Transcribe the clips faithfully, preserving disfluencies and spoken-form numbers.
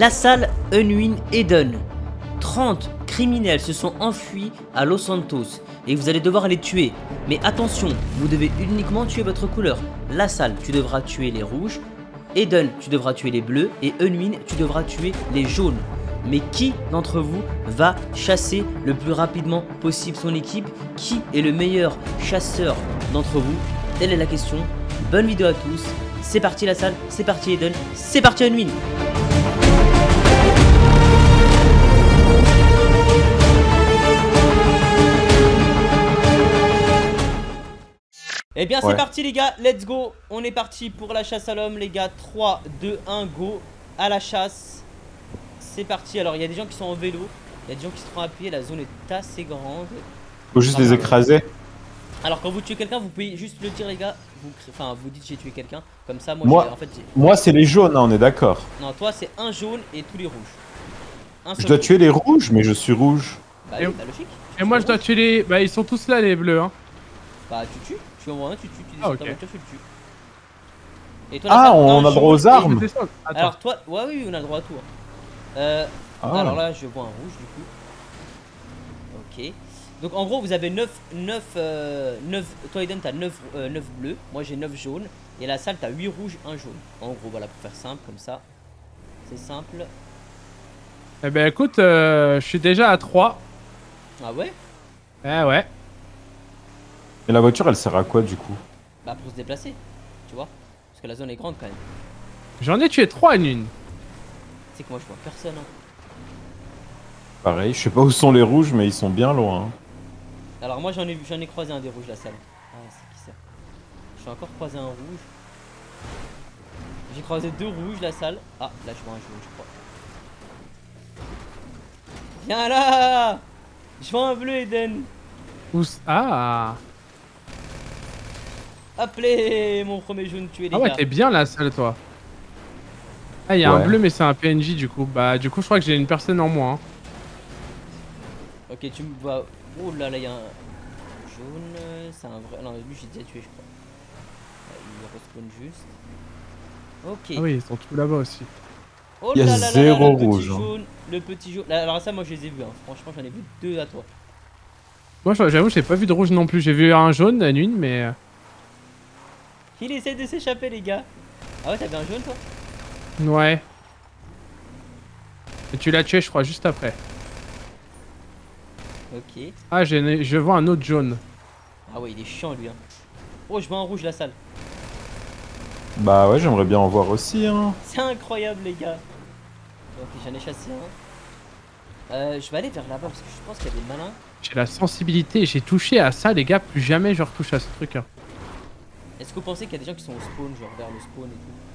La salle Unwin Eden. trente criminels se sont enfuis à Los Santos et vous allez devoir les tuer. Mais attention, vous devez uniquement tuer votre couleur. La salle, tu devras tuer les rouges. Eden, tu devras tuer les bleus. Et Unwin, tu devras tuer les jaunes. Mais qui d'entre vous va chasser le plus rapidement possible son équipe? Qui est le meilleur chasseur d'entre vous? Telle est la question. Bonne vidéo à tous. C'est parti la salle, c'est parti Eden, c'est parti Unwin. Eh bien c'est ouais. parti les gars, let's go. On est parti pour la chasse à l'homme les gars. Trois, deux, un, go. À la chasse. C'est parti. Alors il y a des gens qui sont en vélo. Il y a des gens qui se font appuyer. La zone est assez grande. Faut juste ah, les écraser. Alors quand vous tuez quelqu'un, vous pouvez juste le dire les gars. Vous, enfin vous dites j'ai tué quelqu'un. Comme ça moi, moi en fait Moi c'est les jaunes hein, on est d'accord. Non toi c'est un jaune et tous les rouges. Un je dois jaune. tuer les rouges mais je suis rouge. Bah oui, bah logique. Et moi je dois tuer les... Bah ils sont tous là les bleus hein. Bah tu tues. Tu envoies un, tu tues, tu descends ah, okay. ta voiture, tu le tues. Et toi, ah, on a droit aux armes. Alors toi, ouais, oui, on a le droit à tout. Hein. Euh, ah. Alors là, je vois un rouge du coup. Ok. Donc en gros, vous avez neuf, neuf, euh, neuf. Toi, Eden, t'as neuf, euh, neuf bleus. Moi, j'ai neuf jaunes. Et la salle, t'as huit rouges, un jaune. En gros, voilà, pour faire simple, comme ça. C'est simple. Eh ben écoute, euh, je suis déjà à trois. Ah ouais? Eh ouais. Et la voiture, elle sert à quoi du coup? Bah pour se déplacer, tu vois. Parce que la zone est grande quand même. J'en ai tué trois en une. C'est que moi je vois personne. Hein. Pareil, je sais pas où sont les rouges, mais ils sont bien loin. Alors moi j'en ai, j'en ai croisé un des rouges la salle. Ah c'est qui ça? J'ai encore croisé un rouge. J'ai croisé deux rouges la salle. Ah là je vois un jaune je crois. Viens là. Je vois un bleu Eden. Où ah. Appelez mon premier jaune tué les ah ouais, gars. T'es bien la salle toi. Ah il y a ouais. un bleu mais c'est un P N J du coup. Bah du coup je crois que j'ai une personne en moins. Hein. Ok tu me vois. Oh là là il y a un jaune. C'est un vrai. Non lui j'ai déjà tué je crois. Il respawn juste. Ok. Ah oui ils sont tous là-bas aussi. Oh il y a là là zéro là, le rouge. Petit jaune, le petit jaune. Alors ça moi je les ai vus. Hein. Franchement j'en ai vu deux à toi. Moi j'avoue j'ai pas vu de rouge non plus. J'ai vu un jaune, une mais... Il essaie de s'échapper les gars. Ah ouais t'avais un jaune toi? Ouais. Et tu l'as tué je crois juste après. Ok. Ah je vois un autre jaune. Ah ouais il est chiant lui hein. Oh je vois un rouge la salle. Bah ouais j'aimerais bien en voir aussi hein. C'est incroyable les gars. Ok j'en ai chassé un. Euh, je vais aller vers là-bas parce que je pense qu'il y a des malins. J'ai la sensibilité, j'ai touché à ça les gars, plus jamais je retouche à ce truc hein. Est-ce que vous pensez qu'il y a des gens qui sont au spawn, genre vers le spawn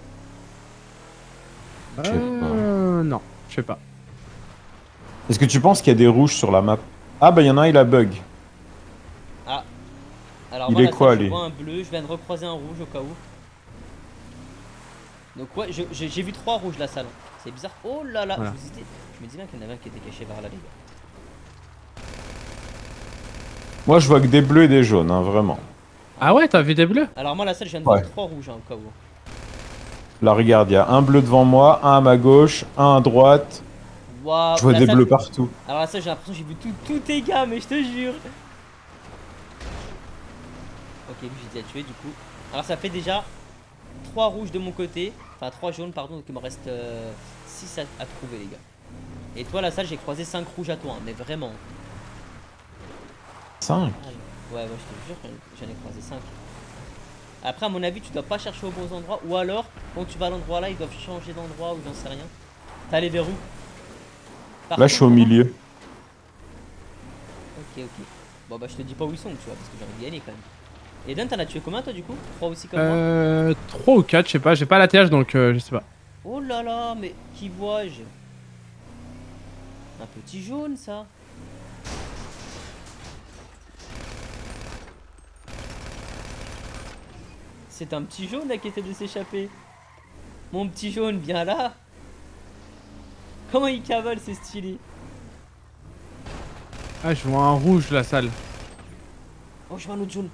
et tout? Euh... Non, je sais pas. Est-ce que tu penses qu'il y a des rouges sur la map? Ah bah il y en a un, il a bug. Ah. Alors il moi, est quoi je lui? vois un bleu, je viens de recroiser un rouge au cas où. Donc ouais, j'ai vu trois rouges la salle. C'est bizarre. Oh là là, voilà. je, vous dis, je me dis bien qu'il y en avait un qui était caché vers là les gars. Moi je vois que des bleus et des jaunes, hein, vraiment. Ah ouais, t'as vu des bleus? Alors moi la salle, je viens de voir ouais. trois rouges hein, au cas où. Là regarde, il y a un bleu devant moi, un à ma gauche, un à droite. Wow, je vois des salle, bleus partout. Alors là ça j'ai l'impression que j'ai vu tout, tous tes gars, mais je te jure. Ok, lui j'ai déjà tué du coup. Alors ça fait déjà trois rouges de mon côté. Enfin trois jaunes pardon, donc il me reste euh, six à, à trouver les gars. Et toi la salle j'ai croisé cinq rouges à toi, hein, mais vraiment. cinq? Ouais, ouais, je te jure, j'en ai croisé cinq. Après, à mon avis, tu dois pas chercher aux bons endroits. Ou alors, quand tu vas à l'endroit là, ils doivent changer d'endroit ou j'en sais rien. T'as les verrous. Par là, je suis au milieu. Ok, ok. Bon, bah, je te dis pas où ils sont, tu vois, parce que j'ai envie d'y aller quand même. Eden, t'en as tué combien toi du coup? trois aussi comme euh, moi? trois ou quatre, je sais pas. J'ai pas la T H donc euh, je sais pas. Oh là là, mais qui vois-je? Un petit jaune ça. C'est un petit jaune là qui essaie de s'échapper. Mon petit jaune, viens là. Comment il cavale, c'est stylé. Ah, je vois un rouge la salle. Oh, je vois un autre jaune.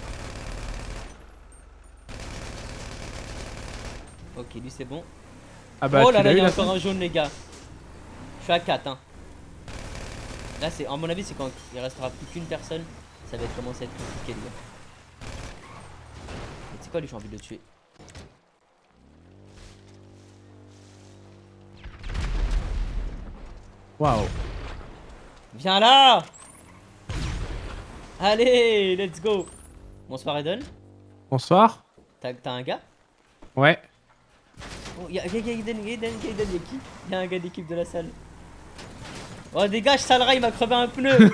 Ok, lui c'est bon. Ah bah, oh là tu là, l'as il eu y a la encore salle. un jaune, les gars. Je suis à quatre, hein. Là, c'est, à mon avis, c'est quand il restera plus qu'une personne. Ça va commencer à être compliqué, les gars. Mais c'est quoi, lui, j'ai envie de le tuer. Waouh. Viens là. Allez, let's go. Bonsoir, Eden. Bonsoir. T'as un gars? Ouais. Oh, y'a Eden, y'a Eden, y'a Eden, y'a qui? Y'a un gars d'équipe de la salle. Oh, dégage, Salra, il m'a crevé un pneu.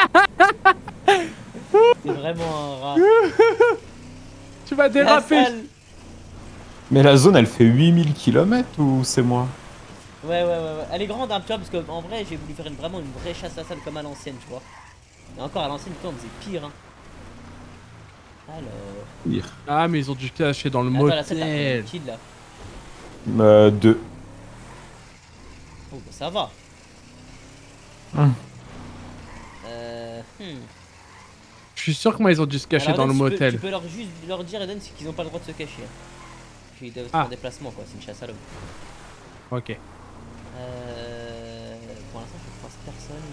C'est vraiment un rat. Tu vas La déraper. salle. Mais la zone, elle fait huit mille kilomètres ou c'est moi? Ouais, ouais, ouais, ouais. Elle est grande, hein, tu vois, parce qu'en vrai, j'ai voulu faire une, vraiment une vraie chasse à salle comme à l'ancienne, tu vois. Et encore à l'ancienne, on faisait pire, hein. Alors. Pire. Ah, mais ils ont dû cacher dans le Attends, la salle, t'as fait motel. une kill là. Euh, deux. Oh, bah ça va. Hum. Euh. Hmm. Je suis sûr que moi, ils ont dû se cacher Alors, dans le Eden, tu peux- motel. Tu peux leur juste leur dire, Eden, c'est qu'ils ont pas le droit de se cacher. Hein. Puis ils doivent Ah. faire un déplacement, quoi. C'est une chasse à l'homme. Ok. Euh... Pour l'instant, je croise personne là.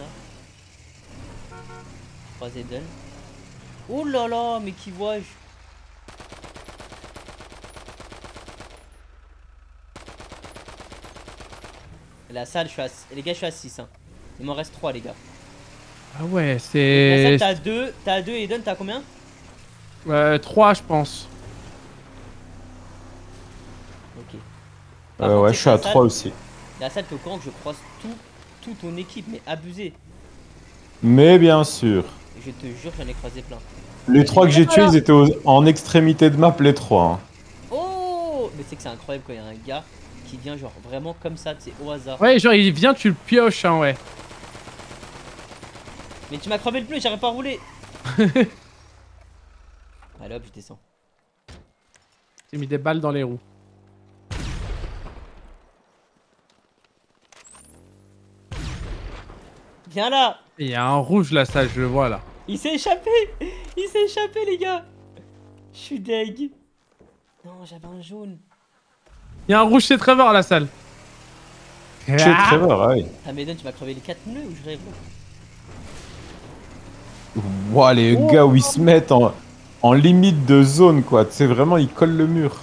Je croise Eden. Oh là là, mais qui vois-je? La salle, je suis à... Les gars, je suis à six. Hein. Il m'en reste trois, les gars. Ah ouais, La c'est... salle, t'as deux. T'as deux, Eden, t'as combien? Euh, trois, je pense. Ok. Par Euh, contre, ouais, c'est je suis que à la salle- trois aussi. La salle, t'es au courant que je croise tout, tout ton équipe, mais abusé. Mais bien sûr. Je te jure, j'en ai croisé plein. Les trois que j'ai tués, Voilà. ils étaient au- en extrémité de map, les trois. hein. Oh! Mais c'est que c'est incroyable quand il y a un gars qui vient genre vraiment comme ça, c'est au hasard. Ouais, genre, il vient, tu le pioches, hein, ouais. Mais tu m'as crevé le pneu, j'arrive pas à rouler. Allez hop, je descends. J'ai mis des balles dans les roues. Viens là! Il y a un rouge là, ça, je le vois là. Il s'est échappé! Il s'est échappé, les gars! Je suis deg. Non, j'avais un jaune. Il y a un rouge chez Trevor à la salle. Chez Ah Trevor, ah oui. Ah, Maiden, tu m'as crevé les quatre pneus ou je rêve? Ouah, les Oh. gars où ils se mettent en, en limite de zone, quoi. Tu sais, vraiment, ils collent le mur.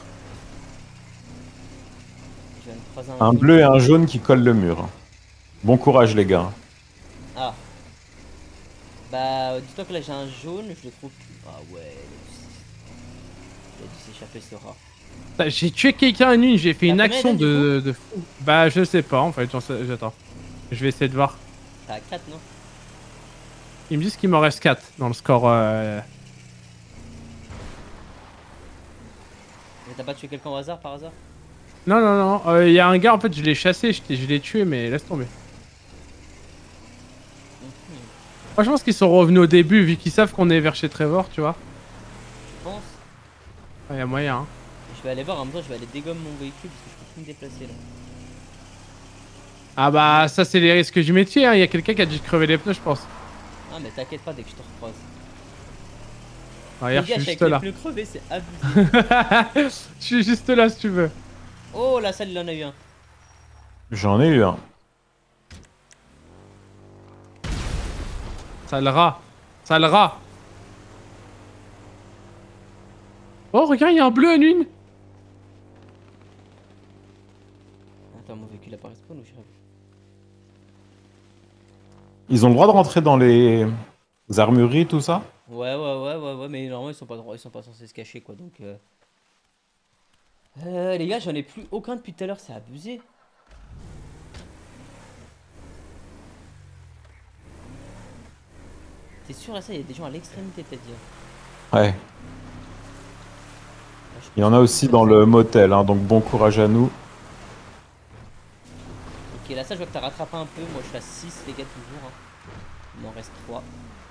Je viens de croiser un, Un jaune. bleu et un jaune qui collent le mur. Bon courage, les gars. Ah. Bah, dis-toi que là j'ai un jaune, je le trouve plus. Ah ouais, il a dû s'échapper ce rat. Putain, j'ai tué quelqu'un une, j'ai fait T'as une combien, action Eden, du de, de fou. Bah, je sais pas en fait, j'en sais- j'attends. Je vais essayer de voir. T'as quatre, non? Ils me disent qu'il m'en reste quatre dans le score. Euh... Mais t'as pas tué quelqu'un au hasard par hasard? Non, non, non. Il euh, y a un gars, en fait, je l'ai chassé, je l'ai- je l'ai tué, mais laisse tomber. Mhm. Moi, je pense qu'ils sont revenus au début, vu qu'ils savent qu'on est vers chez Trevor, tu vois. Je pense. Il y a moyen. Hein. Je vais aller voir, en même temps je vais aller dégommer mon véhicule parce que je peux plus me déplacer là. Ah bah, ça, c'est les risques du métier. Il y a quelqu'un qui a dû crever les pneus, je pense. Ah mais t'inquiète pas dès que je te recroise. Ah, regarde, Les je gars, suis avec juste là. les pneus crevés, c'est abusé. Je suis juste là, si tu veux. Oh la salle il en a eu un. J'en ai eu un. Sale rat. Sale rat. Oh, regarde, il y a un bleu à une. Attends, mon véhicule apparaît spawn ou je rêve? Ils ont le droit de rentrer dans les armureries, tout ça? Ouais, ouais, ouais, ouais, ouais, mais normalement ils sont pas droits, ils sont pas censés se cacher quoi donc. Euh... Euh, les gars, j'en ai plus aucun depuis tout à l'heure, c'est abusé. T'es sûr là ça, il y a des gens à l'extrémité peut-être dire. Ouais. Là, je- Il y en a aussi dans le motel, hein, donc bon courage à nous. Ok, là ça je vois que t'as rattrapé un peu, moi je suis à six les gars toujours. Hein. Il m'en reste trois.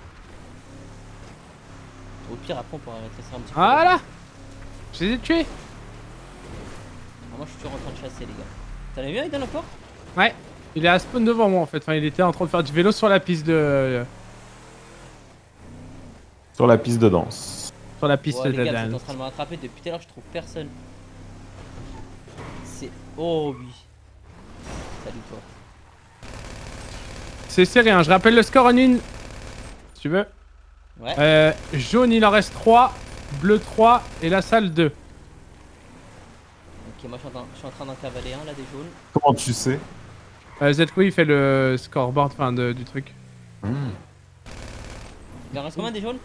Au pire après on pourra rétrécir un petit peu. Voilà. Je les ai tués. Ah, moi je suis toujours en train de chasser les gars. T'en as vu un Eden encore? Ouais. Il est à spawn devant moi en fait. Enfin, il était en train de faire du vélo sur la piste de. Sur la piste de danse. Sur la piste Ouais, de les gars, vous êtes en dance. train de me rattraper depuis tout à l'heure, je trouve personne. C'est... Oh oui. Salut toi. C'est serré, hein. Je rappelle le score en une. Si tu veux. Ouais. Euh, jaune, il en reste trois. Bleu, trois. Et la salle, deux. Ok, moi je suis en train, je suis en train d'en cavaler un là, des jaunes. Comment tu sais? Euh, Zedko, il fait le scoreboard enfin, de, du truc. mmh. Il en reste combien des jaunes?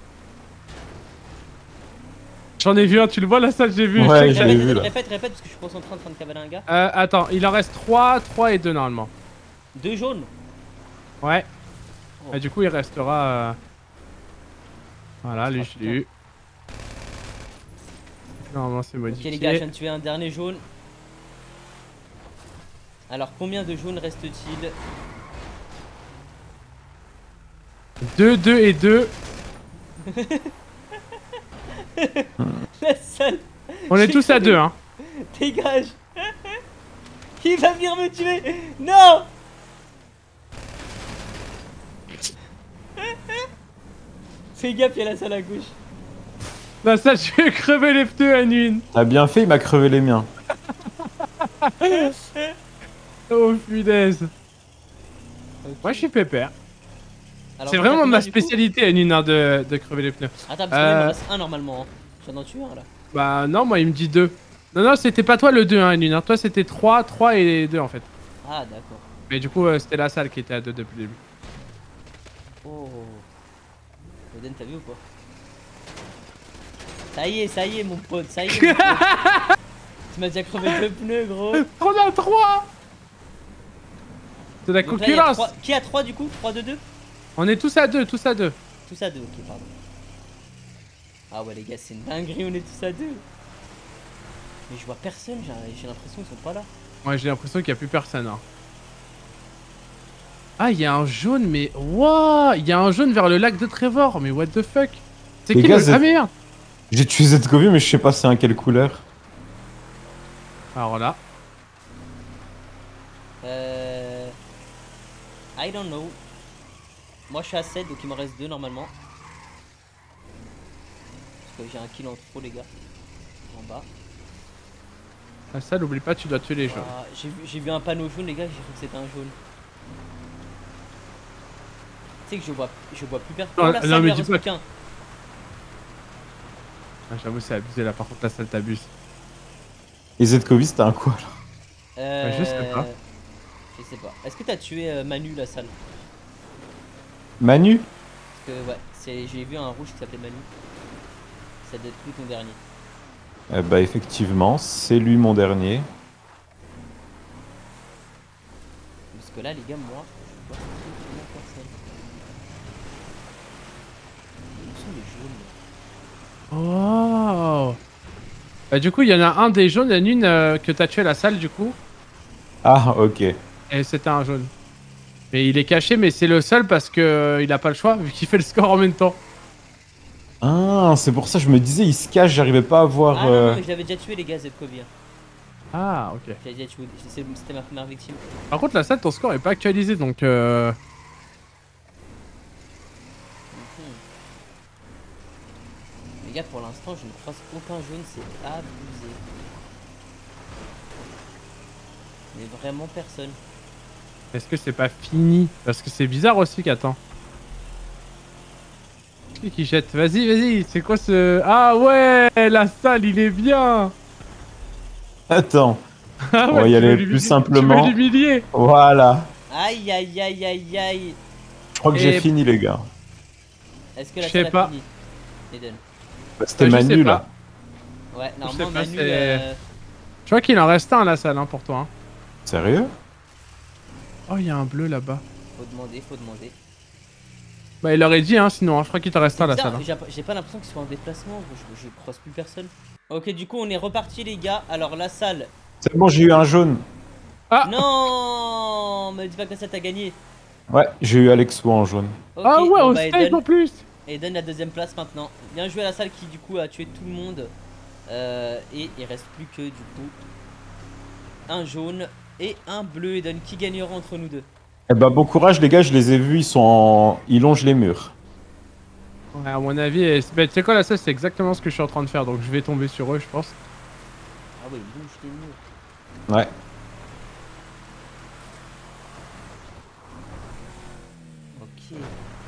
J'en ai vu un, tu le vois la salle, j'ai vu. Ouais, je je sais l'ai que- vu là. Répète, répète, parce que je suis concentré en train de cavaler un gars. Euh, attends, il en reste trois, trois et deux normalement. Deux jaunes. Ouais. Oh. Et du coup, il restera. Euh... Voilà, lui, Ah, je l'ai eu. Normalement, c'est Ok modifié. les gars, je viens de tuer un dernier jaune. Alors combien de jaunes reste-t-il? deux, deux et deux. La salle. On est J'ai tous à cru- deux, hein. Dégage. Il va venir me tuer. Non. Fais gaffe, il y a la salle à gauche. La salle, je vais crever les pneus à une. T'as bien fait, il m'a crevé les miens. Oh, punaise. Ok. Moi, je suis pépère. Alors, C'est t'as vraiment combien, ma du coup spécialité à une, hein, de, de crever les pneus. Attends, parce qu'il Euh, me reste un normalement. hein. J'en ai tué un là. Bah, non, moi, il me dit deux. Non, non, c'était pas toi le deux, hein, une. Hein. Toi, c'était trois, trois et deux en fait. Ah d'accord. Mais du coup, euh, c'était la salle qui était à deux depuis le début. Oh. Eden, t'as vu ou quoi? Ça y est, ça y est mon pote, ça y est mon pote. Tu m'as déjà crevé deux pneus gros. On a trois. C'est la Donc là, il y a concurrence. trois- Qui a trois du coup? trois de deux? On est tous à deux, tous à deux. Tous à deux, ok pardon. Ah ouais les gars, c'est une dinguerie, on est tous à deux. Mais je vois personne, j'ai j'ai l'impression qu'ils sont pas là. Ouais, j'ai l'impression qu'il y a plus personne. Hein. Ah, il y a un jaune, mais waouh, il y a un jaune vers le lac de Trevor, mais what the fuck? C'est Les qui gars, le... c'est- Ah merde. J'ai tué Zetkovi, mais je sais pas c'est un quelle couleur. Alors là, Euh... I don't know. Moi je suis à sept, donc il m'en reste deux normalement. Parce que j'ai un kill en trop les gars. En bas. ah, ça, n'oublie pas, tu dois tuer les jaunes. Ah, j'ai vu, j'ai vu un panneau jaune les gars, j'ai cru que c'était un jaune. Tu sais que je vois, je vois plus personne. Non, Oh, la non, salle, mais il en dis reste pas- qu'un. Ah, j'avoue, c'est abusé là, par contre, la salle t'abuse. Ah, Et Zetkovi, c'était un quoi là? Euh... je sais pas. Je sais pas. Est-ce que t'as tué euh, Manu la salle? Manu? Parce que ouais, c'est- j'ai vu un rouge qui s'appelait Manu. Ça doit être lui ton dernier. Eh bah effectivement, c'est lui mon dernier. Parce que là les gars, moi, je vois strictement personne. Où sont les jaunes là? Oh. Bah, du coup, il y en a un des jaunes, il y en a une euh, que t'as tué à la salle, du coup. Ah ok. Et c'était un jaune. Mais il est caché, mais c'est le seul parce que euh, il a pas le choix, vu qu'il fait le score en même temps. Ah, c'est pour ça que je me disais, il se cache, j'arrivais pas à voir... Ah non, euh, non, mais je l'avais déjà tué les gars, Zetkovi. Ah, ok. J'avais déjà tué, c'est- c'était ma première victime. Par contre, la salle, ton score est pas actualisé, donc... Euh... Mhm. Les gars, pour l'instant, je ne croise aucun jaune, c'est abusé. Mais vraiment personne. Est-ce que c'est pas fini? Parce que c'est bizarre aussi qu'attends. Qui qui jette? Vas-y, vas-y, c'est quoi ce... Ah ouais, la salle, il est bien. Attends, Ah On va y tu aller veux plus l'humilier- simplement. Tu veux l'humilier. voilà. Aïe aïe aïe aïe aïe. Je crois que Et- j'ai fini les gars. Est-ce que la Je sais salle a pas. fini Eden. Bah, C'était Euh, je sais Manu pas. là. Ouais, sais normalement pas, Manu... c'est- euh, Je crois qu'il en reste un à la salle, hein, pour toi. Hein. Sérieux? Oh, il y a un bleu là-bas. Faut demander, faut demander. Bah, il aurait dit, hein, sinon, hein, je crois qu'il t'en reste un à la Bizarre, salle. hein. J'ai j'ai pas l'impression qu'ils soient en déplacement, je, je croise plus personne. Ok, du coup on est reparti les gars. Alors la salle... C'est bon, j'ai eu un jaune. Ah. Non, me dis pas que la salle t'a gagné. Ouais, j'ai eu Alexo en jaune. Ok, Ah ouais, bon, au bah, stage Eden, en plus. Eden la deuxième place maintenant. Bien joué à la salle qui du coup a tué tout le monde. Euh, et il reste plus que du coup un jaune et un bleu. Eden, qui gagnera entre nous deux? Eh bah bon courage les gars, je les ai vus, ils sont en... Ils longent les murs. Ouais, à mon avis, et- bah, tu sais quoi, la salle, c'est exactement ce que je suis en train de faire, donc je vais tomber sur eux, je pense. Ah ouais, il bouge les murs. Ouais. Ok.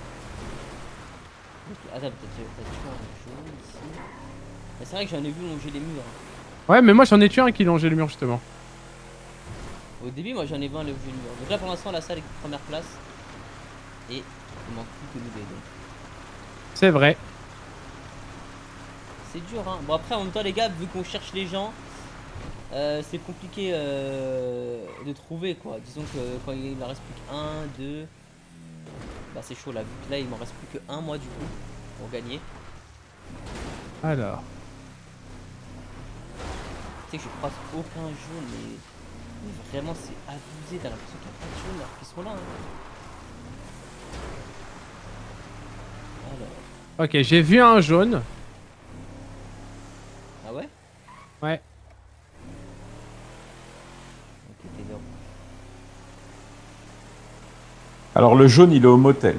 Attends, t'as tué un jaune ici. C'est vrai que j'en ai vu longer les murs. Ouais, mais moi j'en ai tué un qui longeait le mur justement. Au début, moi j'en ai vu un longer le mur. Donc là, pour l'instant, la salle est première place. Et il manque plus que nous deux. C'est vrai. C'est dur, hein. Bon, après, en même temps, les gars, vu qu'on cherche les gens, euh, c'est compliqué euh, de trouver quoi. Disons que quand il ne reste plus qu'un, deux. Bah, c'est chaud là. Vu que là, il m'en reste plus que un, moi, du coup, pour gagner. Alors. Tu sais que je croise aucun jaune, mais, mais vraiment, c'est abusé. T'as l'impression qu'il n'y a pas de jaune alors qu'ils sont là. Hein. Alors. Ok, j'ai vu un jaune. Ah ouais? Ouais. Ok, t'es là. Alors le jaune, il est au motel.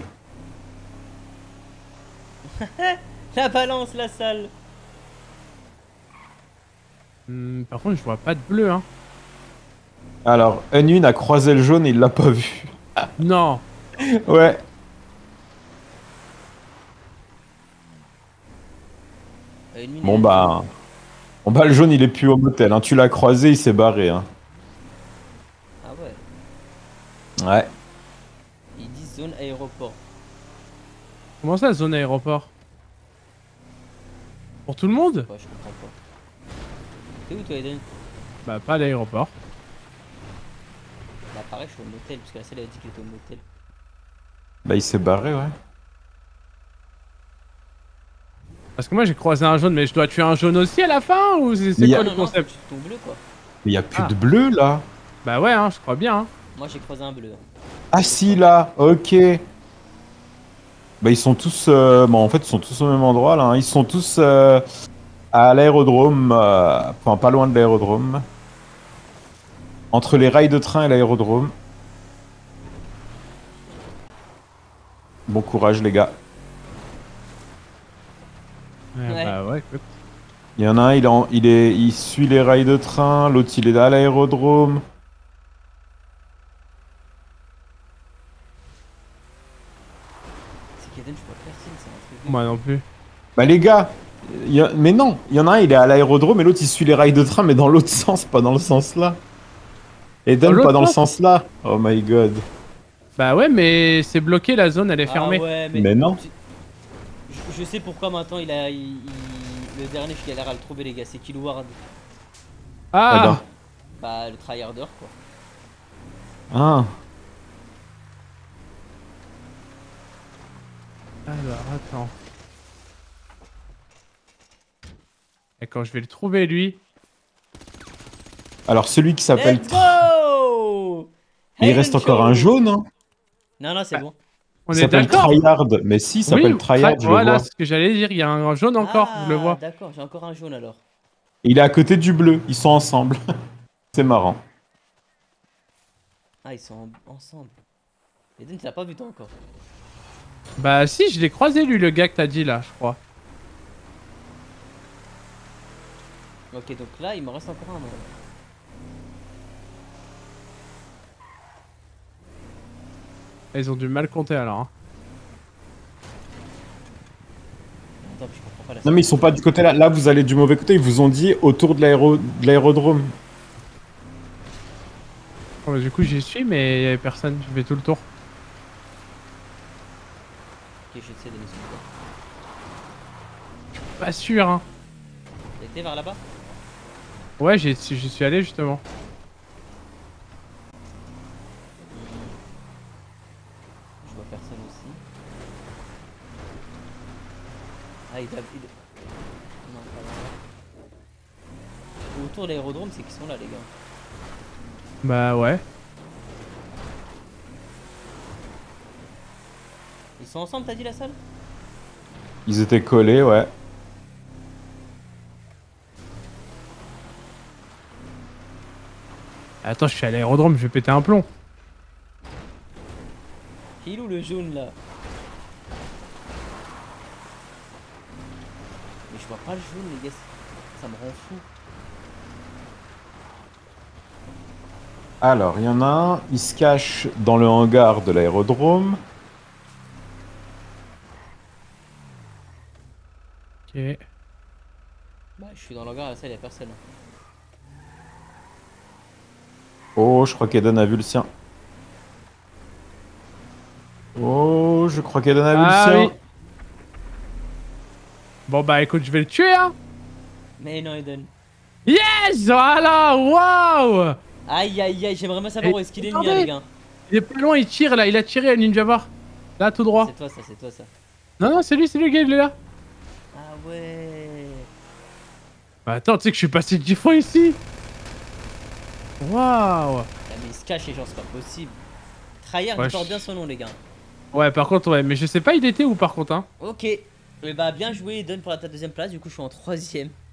La balance, la salle. Hmm, par contre, je vois pas de bleu, hein. Alors, Unwin a croisé le jaune et il l'a pas vu. Non. Ouais. Euh, une Bon minute. bah... Bon bah le jaune, il est plus au motel. Hein. Tu l'as croisé, il s'est barré. Hein. Ah ouais. Ouais. Ils disent zone aéroport. Comment ça, zone aéroport? Pour tout le monde? Ouais, je comprends pas. T'es où toi, Eden? Bah, pas à l'aéroport. Là, pareil, je suis au motel, parce que la salle a dit qu'il était au motel. Bah il s'est barré, ouais. Parce que moi j'ai croisé un jaune, mais je dois tuer un jaune aussi à la fin? Ou c'est Mais y quoi a- le Non, non, concept? c'est ton bleu quoi. Mais il y a plus Ah. de bleu, là. Bah ouais, hein, je crois bien. Hein. Moi j'ai croisé un bleu. Ah si, là. Ok. Bah ils sont tous... euh, Bon, en fait, ils sont tous au même endroit, là. Hein. Ils sont tous euh, à l'aérodrome. euh, Enfin, pas loin de l'aérodrome. Entre les rails de train et l'aérodrome. Bon courage, les gars. Ouais, Ouais. Bah ouais, écoute. Il y en a un, il, est en- il, est... il suit les rails de train. L'autre, il est à l'aérodrome. C'est qu'Eden, je vois personne, c'est un truc. Moi non plus. Bah les gars, il y a- mais non, il y en a un, il est à l'aérodrome et l'autre, il suit les rails de train, mais dans l'autre sens, pas dans le sens là. Et Dans donne l'autre pas dans le sens sens là. Oh my god. Bah ouais, mais c'est bloqué, la zone, elle est fermée. Ah ouais, mais. Mais non. Je, je sais pourquoi maintenant il a. il- il- Le dernier, je galère à le trouver, les gars, c'est Killward. Ah, Ah bah. Bah, le tryharder quoi. Ah. Alors, attends. Et quand je vais le trouver, lui... Alors celui qui s'appelle... Let's go! Il Hayden reste encore un Show. jaune, hein. Non, non, c'est bon. On Il est s'appelle d'accord? Tryhard. Mais si, il s'appelle Oui, Tryhard, tra- je voilà le vois. ce que j'allais dire, il y a un jaune encore, Ah, je le vois. D'accord, j'ai encore un jaune alors. Il est à côté du bleu, ils sont ensemble. C'est marrant. Ah, ils sont en- ensemble. Eden, tu l'as pas vu toi encore. Bah si, je l'ai croisé lui, le gars que t'as dit là, je crois. Ok, donc là, il m'en reste encore un. moi. Ils ont du mal compter alors. Hein. Attends, je comprends pas la Non mais ils sont pas du côté là. Là, vous allez du mauvais côté. Ils vous ont dit autour de l'aéro- de l'aérodrome. Oh, bah, du coup j'y suis, mais il y avait personne, je fais tout le tour. Ok, je sais des missions. Pas sûr, hein. T'as été vers là-bas? Ouais, j'y j'y suis allé justement. Je vois personne aussi. Ah, il doit. il- Non, pas là. Autour de l'aérodrome, c'est qu'ils sont là, les gars. Bah ouais. Ils sont ensemble, t'as dit la salle? Ils étaient collés, ouais. Attends, je suis à l'aérodrome, je vais péter un plomb. Il est où le jaune là? Mais je vois pas le jaune, les gars. Ça me rend fou. Alors, il y en a un, il se cache dans le hangar de l'aérodrome. Bah, je suis dans l'hangar, là, ça, il y a personne. Oh, je crois qu'Eden a vu le sien. Oh, je crois qu'Eden a vu Ah le sien. oui. Bon bah écoute, je vais le tuer hein. Mais non, Eden. Yes, voilà, waouh. Aïe, aïe, aïe, j'aimerais bien savoir Et où est-ce qu'il est le attendez. mien, les gars. Il est pas loin, il tire là, il a tiré à Ninja Var. Là, tout droit. C'est toi, ça, c'est toi, ça. Non, non, c'est lui, c'est lui, le gars, il est là. Ah ouais. Bah attends, tu sais que je suis passé dix fois ici. Waouh. Ah, mais il se cache, les gens, c'est pas possible. Tryhard, Ouais, il porte je- bien son nom, les gars. Ouais, par contre, ouais, mais je sais pas il était où par contre, hein. Ok. Eh bah, bien joué, Eden, pour la ta deuxième place. Du coup, je suis en troisième.